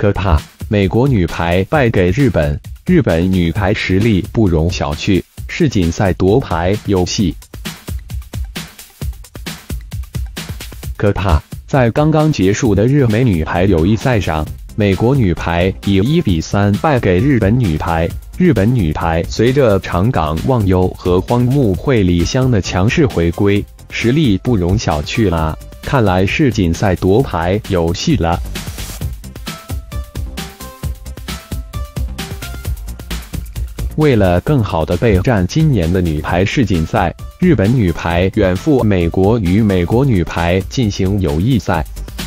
可怕，美国女排败给日本，日本女排实力不容小觑，世锦赛夺牌有戏。可怕，在刚刚结束的日美女排友谊赛上，美国女排以1-3败给日本女排。日本女排随着长冈望悠和荒木惠梨香的强势回归，实力不容小觑啦！看来世锦赛夺牌有戏了。为了更好地备战今年的女排世锦赛，日本女排远赴美国与美国女排进行友谊赛。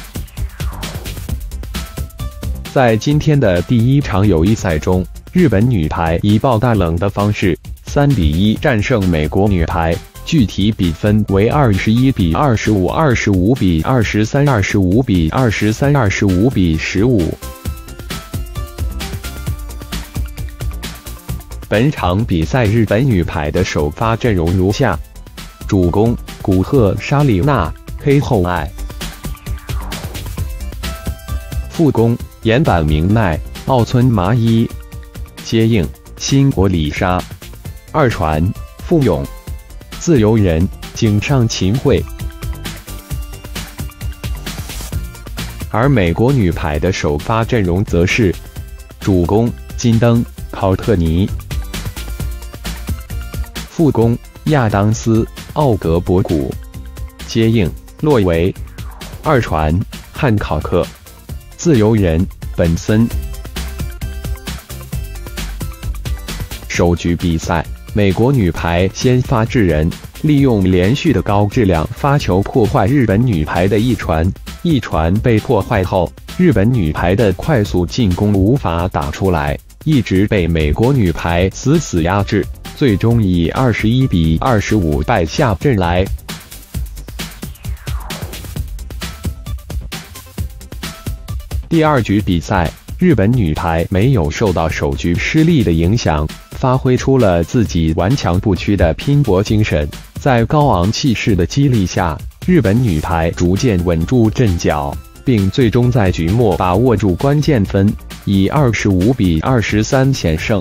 在今天的第一场友谊赛中，日本女排以爆大冷的方式3-1战胜美国女排，具体比分为21-25、25-23、25-23、25-15。本场比赛日本女排的首发阵容如下：主攻古贺紗理那、黑后爱；副攻岩坂明奈、奥村麻衣；接应新国里沙；二传富永；自由人井上琴惠。而美国女排的首发阵容则是：主攻金登、考特尼；副攻亚当斯、奥格博古；接应洛维；二传汉考克；自由人本森。首局比赛，美国女排先发制人，利用连续的高质量发球破坏日本女排的一传被破坏后，日本女排的快速进攻无法打出来，一直被美国女排死死压制，最终以21-25败下阵来。第二局比赛，日本女排没有受到首局失利的影响，发挥出了自己顽强不屈的拼搏精神。在高昂气势的激励下，日本女排逐渐稳住阵脚，并最终在局末把握住关键分，以25-23险胜。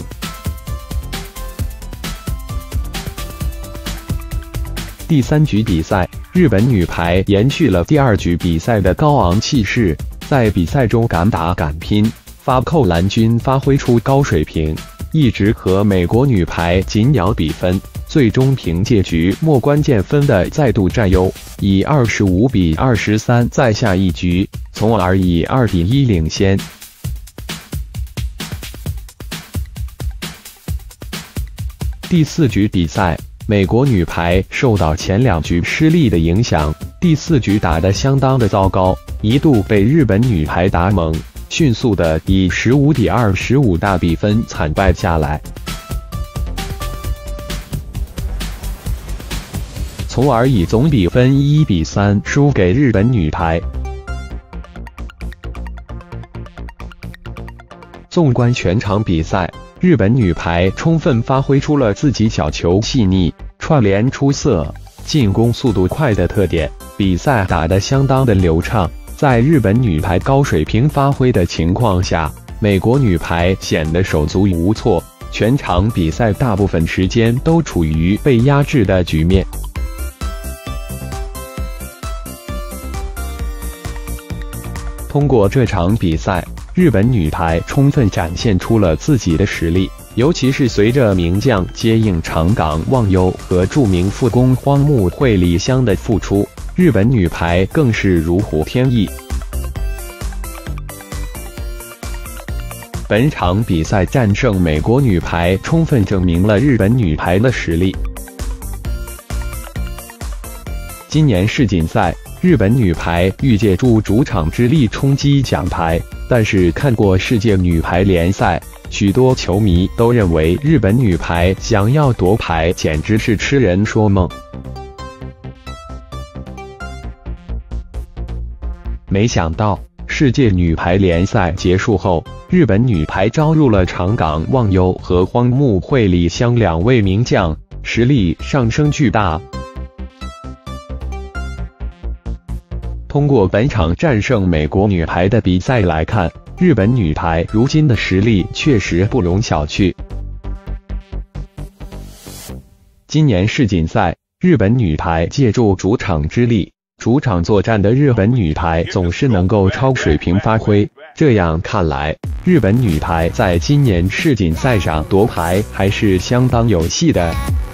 第三局比赛，日本女排延续了第二局比赛的高昂气势，在比赛中敢打敢拼，发扣蓝军发挥出高水平，一直和美国女排紧咬比分，最终凭借局末关键分的再度占优，以25-23再下一局，从而以2-1领先。第四局比赛，美国女排受到前两局失利的影响，第四局打得相当的糟糕，一度被日本女排打懵，迅速的以15-25大比分惨败下来，从而以总比分1-3输给日本女排。纵观全场比赛，日本女排充分发挥出了自己小球细腻、串联出色、进攻速度快的特点，比赛打得相当的流畅。在日本女排高水平发挥的情况下，美国女排显得手足无措，全场比赛大部分时间都处于被压制的局面。通过这场比赛，日本女排充分展现出了自己的实力，尤其是随着名将接应长冈望悠和著名副攻荒木惠梨香的复出，日本女排更是如虎添翼。本场比赛战胜美国女排，充分证明了日本女排的实力。今年世锦赛，日本女排欲借助主场之力冲击奖牌，但是看过世界女排联赛，许多球迷都认为日本女排想要夺牌简直是痴人说梦。没想到，世界女排联赛结束后，日本女排招入了长冈望悠和荒木惠梨香两位名将，实力上升巨大。通过本场战胜美国女排的比赛来看， 日本女排如今的实力确实不容小觑。今年世锦赛，日本女排借助主场之力，主场作战的日本女排总是能够超水平发挥。这样看来，日本女排在今年世锦赛上夺牌还是相当有戏的。